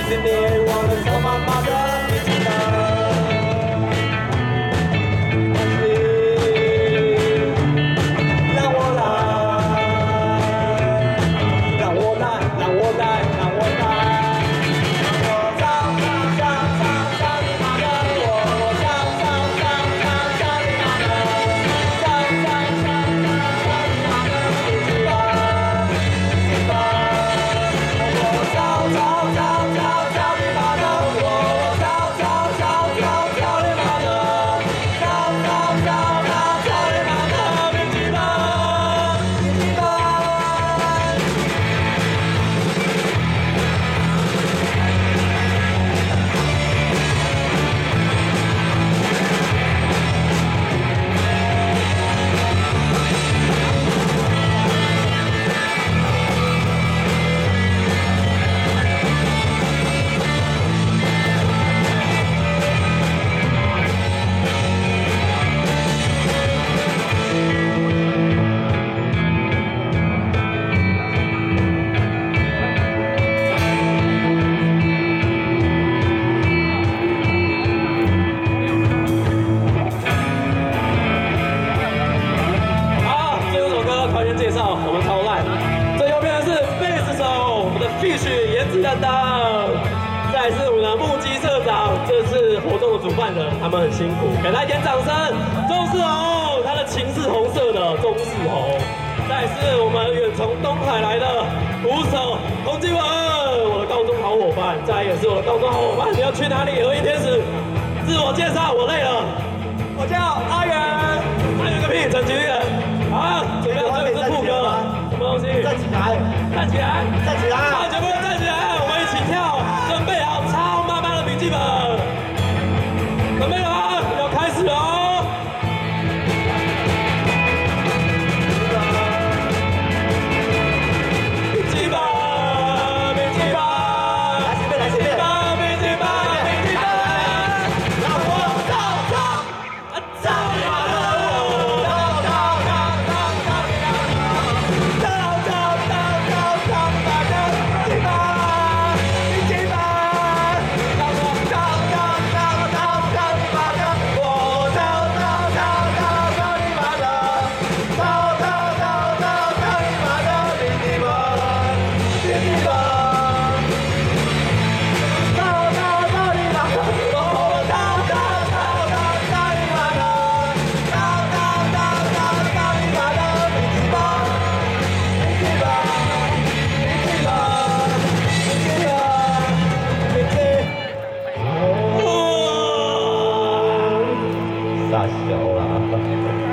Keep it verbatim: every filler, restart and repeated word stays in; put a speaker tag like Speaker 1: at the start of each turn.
Speaker 1: 是你，我能做妈妈的笔记本。让我来，让我来，让我来，让我来。我唱唱唱唱唱你妈的，我唱唱唱唱唱你妈的，唱唱唱唱唱你妈的笔记本，笔记本。我唱唱唱唱唱你妈的，我唱唱唱唱唱你妈的，唱唱唱唱唱你妈的笔记本，笔记本。好，最后一首歌团员介绍，我们超烂。最右边的是贝斯手，我们的 Fish 颜值担当。再来是我们的木屐社长，这是活动的主办人，他们很辛苦，给他一点掌声。钟世宏，他的琴是红色的，钟世宏。再来是我们远从东海来的鼓手洪金文，我的高中好伙伴。再来也是我的高中好伙伴，你要去哪里？和一天使，自我介绍，我累了。我叫阿元，阿元个屁，陈菊人。好，准备好，这个是副歌了，什么东西？站起来，站起来，站起来！好，全部人站起来，我们一起跳，准备好抄妈妈的笔记本，准备了吗？要开始了哦！笔记本，笔记本，来前面，来前面，笔记本，笔记本，让我唱唱，唱你妈的！大小啦。